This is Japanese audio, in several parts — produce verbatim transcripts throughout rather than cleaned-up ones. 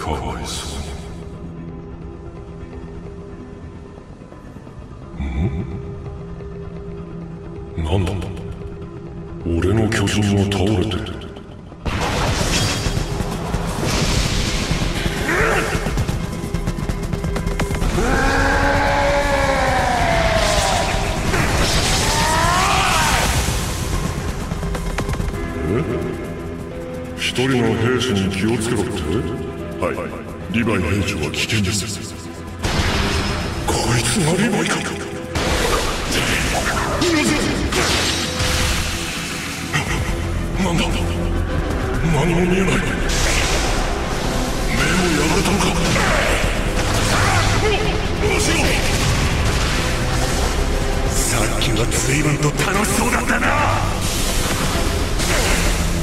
かわいそうに。ん？なんだ、俺の巨人は倒れてる。一人の兵士に気をつけろって？はい、リヴァイ兵長は危険です。こいつがリヴァイか。なんだ、何も見えない。目をやられたのか。どうしよう。さっきは随分と楽しそうだったな。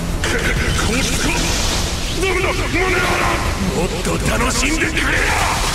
こうしてか。ダメだ、マネアーラ。もっと楽しんでくれよ。